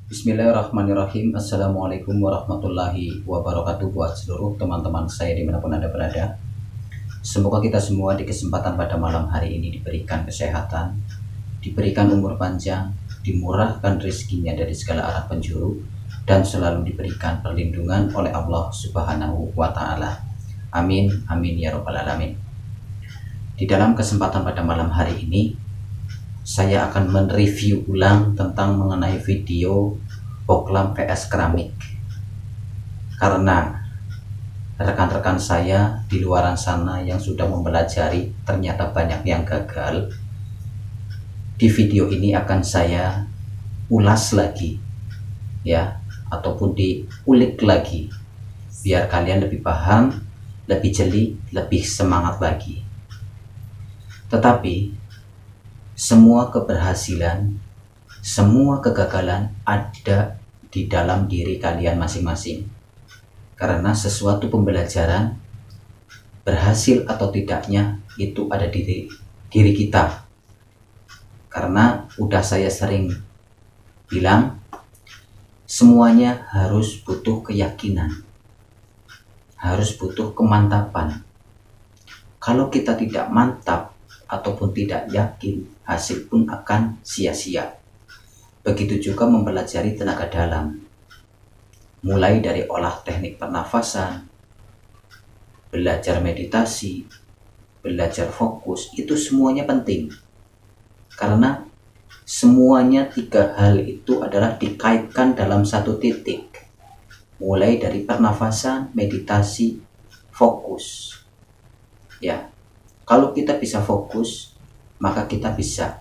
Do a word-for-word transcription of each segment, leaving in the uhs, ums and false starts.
Bismillahirrahmanirrahim. Assalamualaikum warahmatullahi wabarakatuh buat seluruh teman-teman saya dimanapun Anda berada. Semoga kita semua di kesempatan pada malam hari ini diberikan kesehatan, diberikan umur panjang, dimurahkan rezekinya dari segala arah penjuru, dan selalu diberikan perlindungan oleh Allah Subhanahu wa Ta'ala. Amin, amin ya Rabbal Alamin. Di dalam kesempatan pada malam hari ini, saya akan mereview ulang tentang mengenai video Poklam vs keramik, karena rekan-rekan saya di luaran sana yang sudah mempelajari ternyata banyak yang gagal. Di video ini akan saya ulas lagi ya, ataupun diulik lagi biar kalian lebih paham, lebih jeli, lebih semangat lagi. Tetapi semua keberhasilan, semua kegagalan ada di dalam diri kalian masing-masing. Karena sesuatu pembelajaran, berhasil atau tidaknya, itu ada di diri, diri kita. Karena udah saya sering bilang, semuanya harus butuh keyakinan, harus butuh kemantapan. Kalau kita tidak mantap ataupun tidak yakin, hasil pun akan sia-sia. Begitu juga mempelajari tenaga dalam, mulai dari olah teknik pernafasan, belajar meditasi, belajar fokus, itu semuanya penting. Karena semuanya tiga hal itu adalah dikaitkan dalam satu titik. Mulai dari pernafasan, meditasi, fokus. Ya. Kalau kita bisa fokus, maka kita bisa.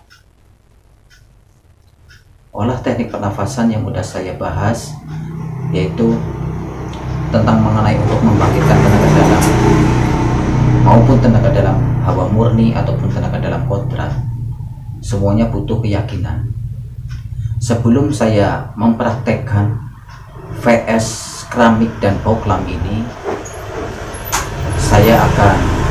Olah teknik pernafasan yang sudah saya bahas, yaitu tentang mengenai untuk membangkitkan tenaga dalam, maupun tenaga dalam hawa murni ataupun tenaga dalam kodrat. Semuanya butuh keyakinan. Sebelum saya mempraktekkan V S keramik dan poklam ini, saya akan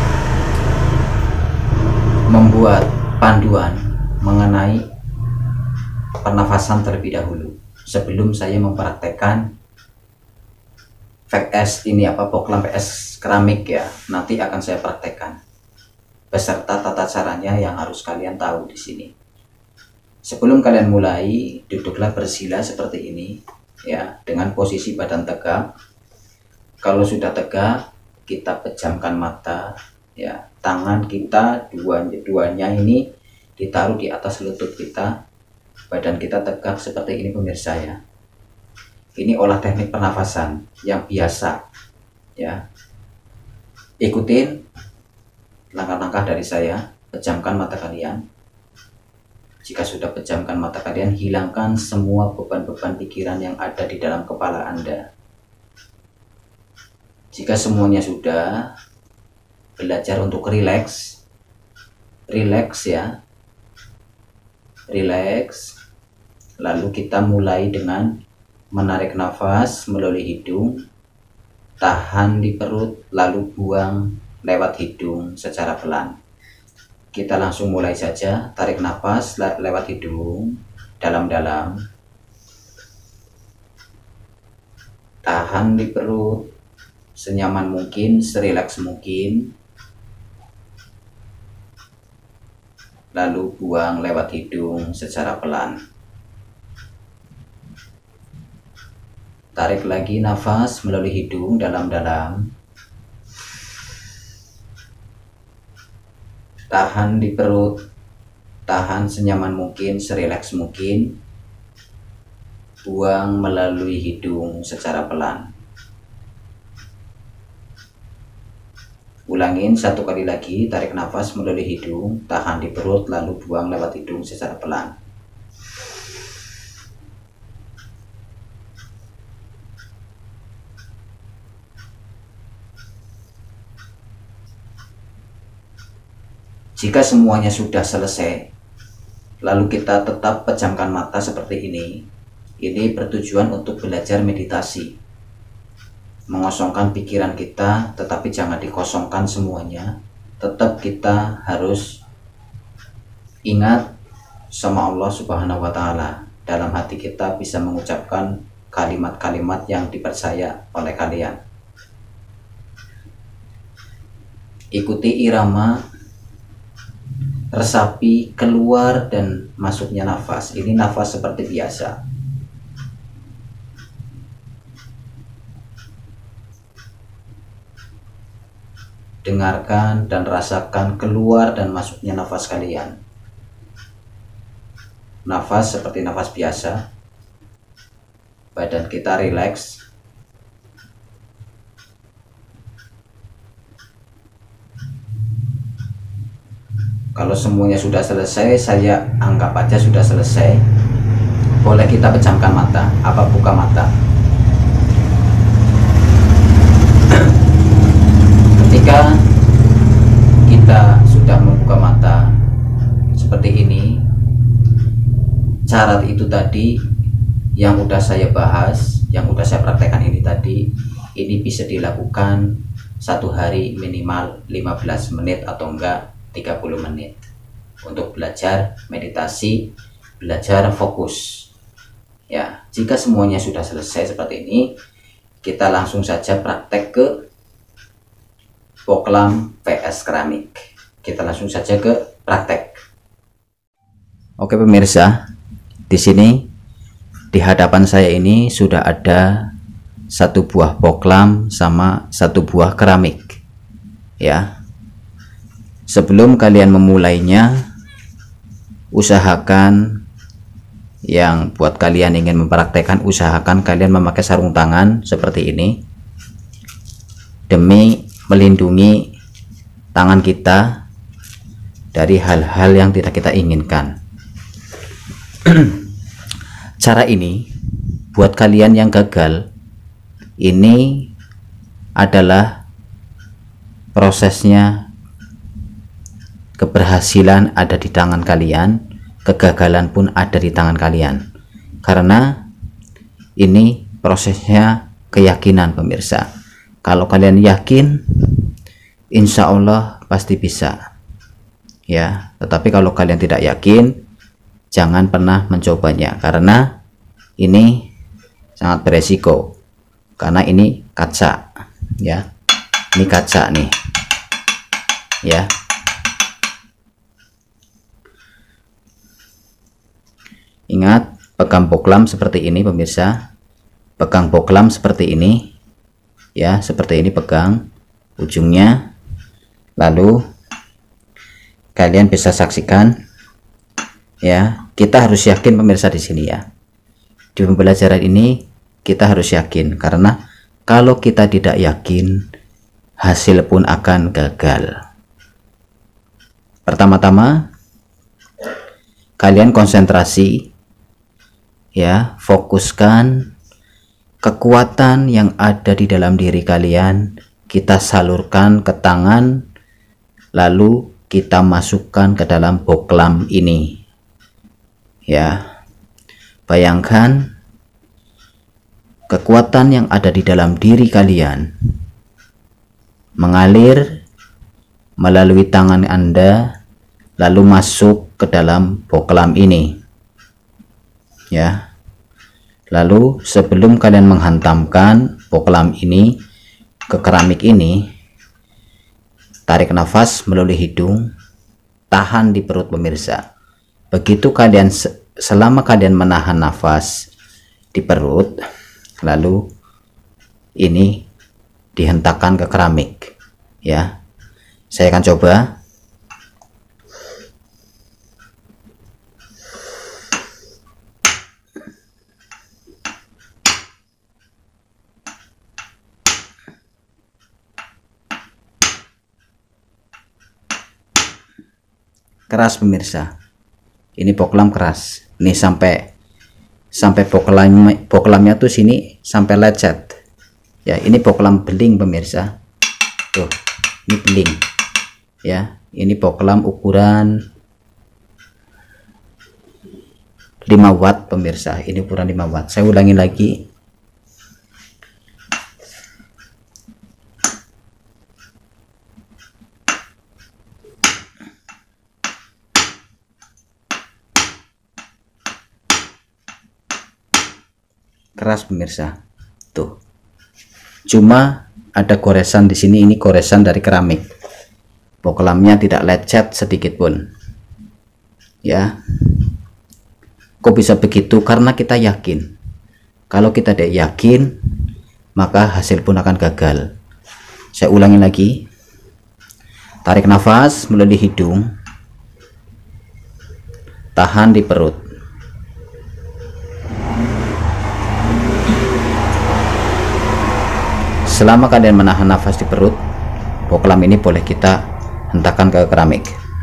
membuat panduan mengenai pernafasan terlebih dahulu sebelum saya mempraktekkan V S ini apa poklam V S keramik ya. Nanti akan saya praktekkan beserta tata caranya yang harus kalian tahu di sini. Sebelum kalian mulai, duduklah bersila seperti ini ya, dengan posisi badan tegak. Kalau sudah tegak, kita pejamkan mata ya. Tangan kita dua-duanya ini ditaruh di atas lutut kita, badan kita tegak seperti ini pemirsa ya. Ini olah teknik pernafasan yang biasa ya. Ikutin langkah-langkah dari saya. Pejamkan mata kalian. Jika sudah pejamkan mata kalian, hilangkan semua beban-beban pikiran yang ada di dalam kepala Anda. Jika semuanya sudah, belajar untuk rileks, rileks ya, rileks. Lalu kita mulai dengan menarik nafas melalui hidung, tahan di perut, lalu buang lewat hidung secara pelan. Kita langsung mulai saja. Tarik nafas lewat hidung dalam-dalam, tahan di perut senyaman mungkin, serileks mungkin, lalu buang lewat hidung secara pelan. Tarik lagi nafas melalui hidung dalam-dalam. Tahan di perut, tahan senyaman mungkin, serileks mungkin. Buang melalui hidung secara pelan. Ulangin satu kali lagi, tarik nafas melalui hidung, tahan di perut, lalu buang lewat hidung secara pelan. Jika semuanya sudah selesai, lalu kita tetap pejamkan mata seperti ini. Ini bertujuan untuk belajar meditasi. Mengosongkan pikiran kita, tetapi jangan dikosongkan semuanya. Tetap kita harus ingat sama Allah Subhanahu wa Ta'ala. dalam hati kita bisa mengucapkan kalimat-kalimat yang dipercaya oleh kalian. Ikuti irama, resapi keluar dan masuknya nafas. Ini nafas seperti biasa. Dengarkan dan rasakan keluar dan masuknya nafas kalian. Nafas seperti nafas biasa. Badan kita rileks. Kalau semuanya sudah selesai, saya anggap aja sudah selesai. Boleh kita pejamkan mata, apa buka mata. Ketika kita sudah membuka mata seperti ini, syarat itu tadi yang udah saya bahas, yang udah saya praktekkan ini tadi, ini bisa dilakukan satu hari minimal lima belas menit atau enggak tiga puluh menit untuk belajar meditasi, belajar fokus. Ya, jika semuanya sudah selesai seperti ini, kita langsung saja praktek ke Poklam vs keramik. Kita langsung saja ke praktek. Oke pemirsa, di sini di hadapan saya ini sudah ada satu buah poklam sama satu buah keramik. Ya. Sebelum kalian memulainya, usahakan yang buat kalian ingin mempraktekkan, usahakan kalian memakai sarung tangan seperti ini demi melindungi tangan kita dari hal-hal yang tidak kita inginkan. Cara ini buat kalian yang gagal, ini adalah prosesnya. Keberhasilan ada di tangan kalian, kegagalan pun ada di tangan kalian, karena ini prosesnya keyakinan pemirsa. Kalau kalian yakin, insya Allah pasti bisa ya. Tetapi kalau kalian tidak yakin, jangan pernah mencobanya, karena ini sangat beresiko, karena ini kaca ya, ini kaca nih ya. Ingat, pegang poklam seperti ini pemirsa, pegang poklam seperti ini ya, seperti ini pegang ujungnya. Lalu kalian bisa saksikan ya, kita harus yakin pemirsa di sini ya. Di pembelajaran ini kita harus yakin, karena kalau kita tidak yakin, hasil pun akan gagal. Pertama-tama kalian konsentrasi ya, fokuskan kekuatan yang ada di dalam diri kalian, kita salurkan ke tangan, lalu kita masukkan ke dalam poklam ini ya. Bayangkan kekuatan yang ada di dalam diri kalian mengalir melalui tangan Anda, lalu masuk ke dalam poklam ini ya. Lalu sebelum kalian menghantamkan poklam ini ke keramik ini, tarik nafas melalui hidung, tahan di perut pemirsa. Begitu kalian, selama kalian menahan nafas di perut, lalu ini dihentakkan ke keramik ya. Saya akan coba. Keras pemirsa, ini poklam keras, ini sampai sampai poklam poklamnya tuh sini sampai lecet ya. Ini poklam beling pemirsa, tuh ini beling ya. Ini poklam ukuran lima watt pemirsa, ini ukuran lima watt. Saya ulangi lagi, keras pemirsa. Tuh. Cuma ada goresan di sini, ini goresan dari keramik. Poklamnya tidak lecet sedikit pun. Ya. Kok bisa begitu? Karena kita yakin. Kalau kita tidak yakin, maka hasil pun akan gagal. Saya ulangi lagi. Tarik nafas melalui hidung, tahan di perut. Selama kalian menahan nafas di perut, poklam ini boleh kita hentakkan ke keramik.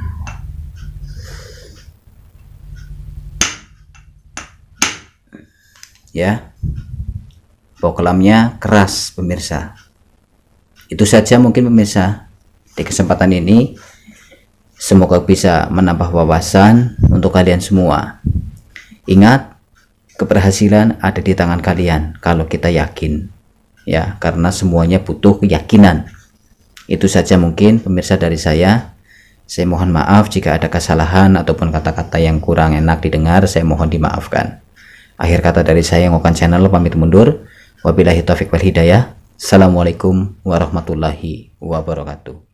Ya, poklamnya keras pemirsa. Itu saja mungkin pemirsa. Di kesempatan ini semoga bisa menambah wawasan untuk kalian semua. Ingat, keberhasilan ada di tangan kalian kalau kita yakin, ya, karena semuanya butuh keyakinan. Itu saja mungkin pemirsa dari saya. Saya mohon maaf jika ada kesalahan ataupun kata-kata yang kurang enak didengar, saya mohon dimaafkan. Akhir kata dari saya, Ngokan Channel pamit mundur. Wabillahi taufiq wal hidayah. Assalamualaikum warahmatullahi wabarakatuh.